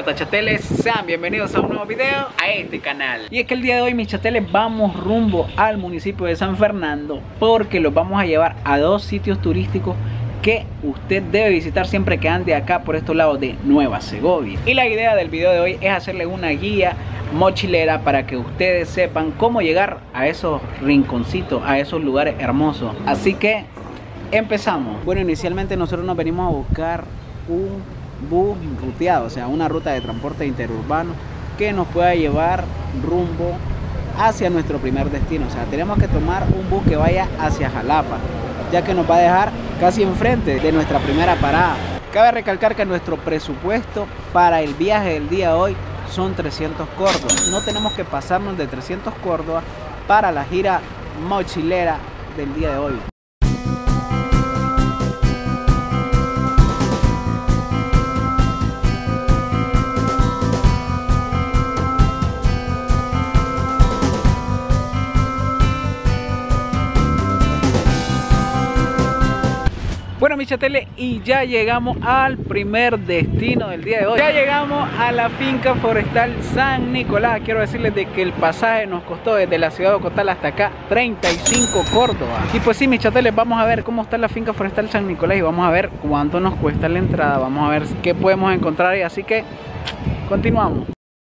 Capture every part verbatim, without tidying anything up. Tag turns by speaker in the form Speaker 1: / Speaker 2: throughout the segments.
Speaker 1: importa, chateles? Sean bienvenidos a un nuevo video a este canal. Y es que el día de hoy, mis chateles, vamos rumbo al municipio de San Fernando, porque los vamos a llevar a dos sitios turísticos que usted debe visitar siempre que ande acá por estos lados de Nueva Segovia. Y la idea del video de hoy es hacerle una guía mochilera para que ustedes sepan cómo llegar a esos rinconcitos, a esos lugares hermosos. Así que empezamos. Bueno, inicialmente nosotros nos venimos a buscar un bus ruteado, o sea, una ruta de transporte interurbano que nos pueda llevar rumbo hacia nuestro primer destino. O sea, tenemos que tomar un bus que vaya hacia Jalapa, ya que nos va a dejar casi enfrente de nuestra primera parada. Cabe recalcar que nuestro presupuesto para el viaje del día de hoy son trescientos córdobas. No tenemos que pasarnos de trescientos córdobas para la gira mochilera del día de hoy. Bueno, mis chateles, y ya llegamos al primer destino del día de hoy. Ya llegamos a la finca forestal San Nicolás. Quiero decirles de que el pasaje nos costó desde la ciudad de Ocotal hasta acá treinta y cinco córdobas. Y pues sí, mis chateles, vamos a ver cómo está la finca forestal San Nicolás y vamos a ver cuánto nos cuesta la entrada. Vamos a ver qué podemos encontrar ahí, así que continuamos.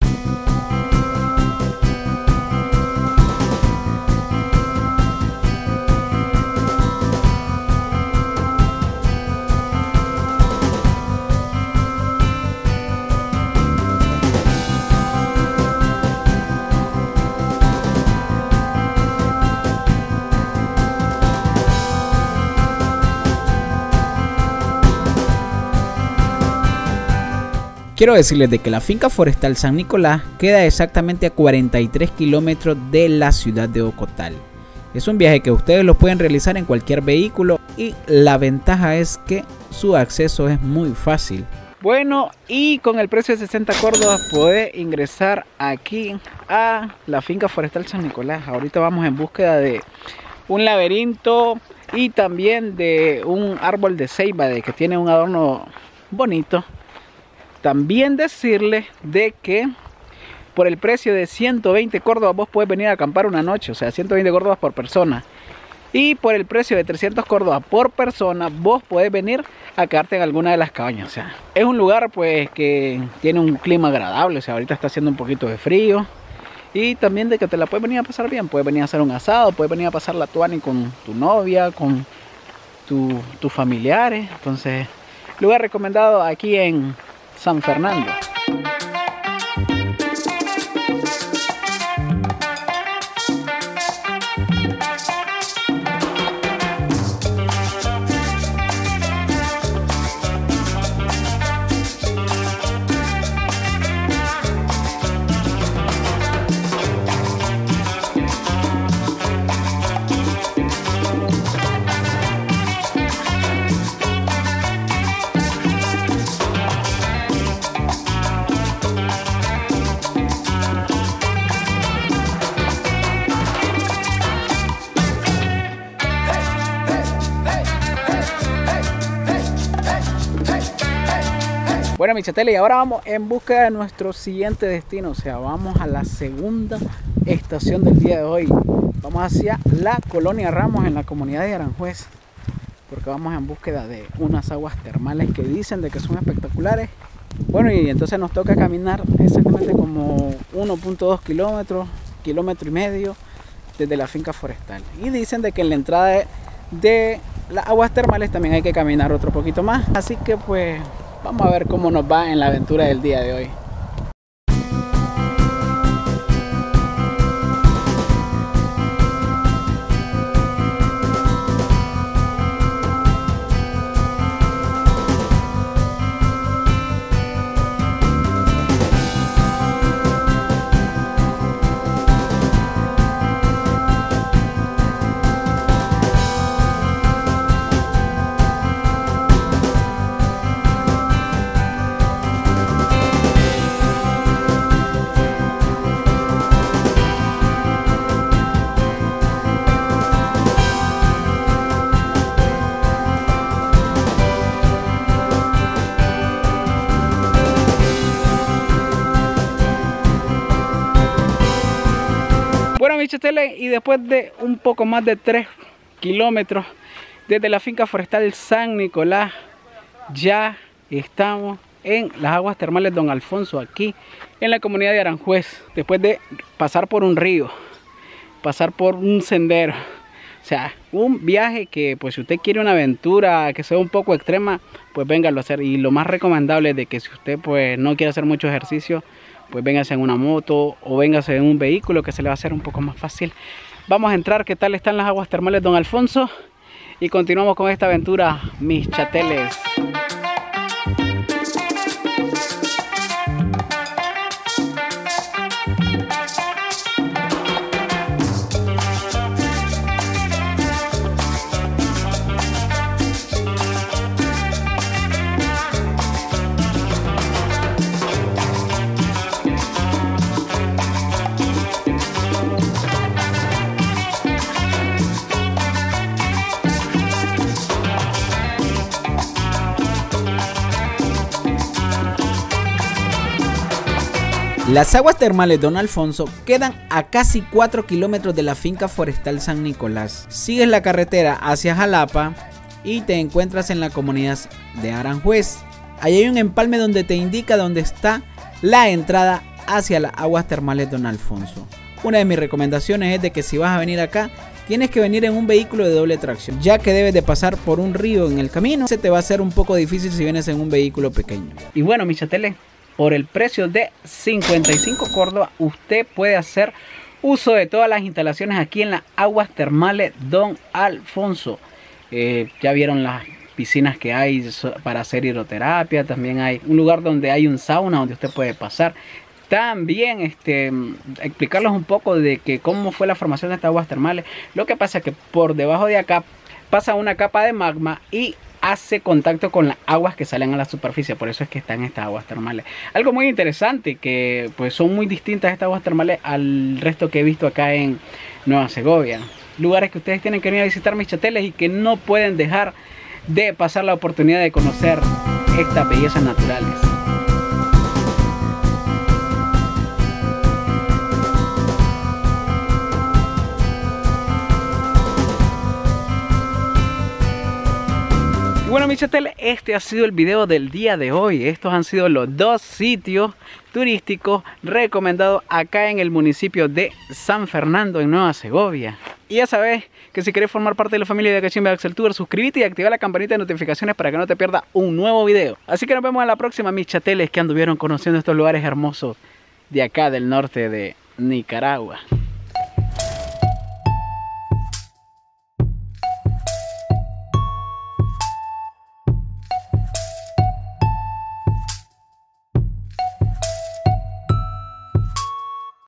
Speaker 1: Quiero decirles de que la finca forestal San Nicolás queda exactamente a cuarenta y tres kilómetros de la ciudad de Ocotal. Es un viaje que ustedes lo pueden realizar en cualquier vehículo y la ventaja es que su acceso es muy fácil. Bueno, y con el precio de sesenta córdobas puede ingresar aquí a la finca forestal San Nicolás. Ahorita vamos en búsqueda de un laberinto y también de un árbol de ceiba de que tiene un adorno bonito. También decirles de que por el precio de ciento veinte córdobas vos puedes venir a acampar una noche, o sea, ciento veinte córdobas por persona. Y por el precio de trescientos córdobas por persona vos podés venir a quedarte en alguna de las cabañas. O sea, es un lugar pues que tiene un clima agradable, o sea, ahorita está haciendo un poquito de frío. Y también de que te la puedes venir a pasar bien, puedes venir a hacer un asado, puedes venir a pasar la tuani con tu novia, con tu, tus familiares. Entonces, lugar recomendado aquí en San Fernando. Bueno, mis chateles, y ahora vamos en busca de nuestro siguiente destino. O sea, vamos a la segunda estación del día de hoy. Vamos hacia la Colonia Ramos en la comunidad de Aranjuez, porque vamos en búsqueda de unas aguas termales que dicen de que son espectaculares. Bueno, y entonces nos toca caminar exactamente como uno punto dos kilómetros, kilómetro y medio desde la finca forestal. Y dicen de que en la entrada de, de las aguas termales también hay que caminar otro poquito más. Así que pues vamos a ver cómo nos va en la aventura del día de hoy. mis chateles, y después de un poco más de tres kilómetros desde la finca forestal San Nicolás, ya estamos en las aguas termales Don Alfonso, aquí en la comunidad de Aranjuez. Después de pasar por un río, pasar por un sendero, o sea, un viaje que pues si usted quiere una aventura que sea un poco extrema, pues véngalo a hacer. Y lo más recomendable es de que si usted pues no quiere hacer mucho ejercicio, pues véngase en una moto o véngase en un vehículo que se le va a hacer un poco más fácil. Vamos a entrar, ¿qué tal están las aguas termales Don Alfonso? Y continuamos con esta aventura, mis chateles.
Speaker 2: Las aguas termales Don Alfonso quedan a casi cuatro kilómetros de la finca forestal San Nicolás. Sigues la carretera hacia Jalapa y te encuentras en la comunidad de Aranjuez. Ahí hay un empalme donde te indica dónde está la entrada hacia las aguas termales Don Alfonso. Una de mis recomendaciones es de que si vas a venir acá, tienes que venir en un vehículo de doble tracción, ya que debes de pasar por un río en el camino. Se te va a hacer un poco difícil si vienes en un vehículo pequeño.
Speaker 1: Y bueno, mis chateles, por el precio de cincuenta y cinco córdobas, usted puede hacer uso de todas las instalaciones aquí en las aguas termales Don Alfonso. Eh, ya vieron las piscinas que hay para hacer hidroterapia. También hay un lugar donde hay un sauna donde usted puede pasar. También este, explicarles un poco de que cómo fue la formación de estas aguas termales. Lo que pasa es que por debajo de acá pasa una capa de magma y hace contacto con las aguas que salen a la superficie. Por eso es que están estas aguas termales. Algo muy interesante, que pues son muy distintas estas aguas termales al resto que he visto acá en Nueva Segovia. Lugares que ustedes tienen que venir a visitar, mis chateles, y que no pueden dejar de pasar la oportunidad de conocer estas bellezas naturales. Bueno, mis chateles, este ha sido el video del día de hoy. Estos han sido los dos sitios turísticos recomendados acá en el municipio de San Fernando, en Nueva Segovia. Y ya sabes que si quieres formar parte de la familia de Cachimba Axel Tour, suscríbete y activa la campanita de notificaciones para que no te pierdas un nuevo video. Así que nos vemos en la próxima, mis chateles, que anduvieron conociendo estos lugares hermosos de acá del norte de Nicaragua.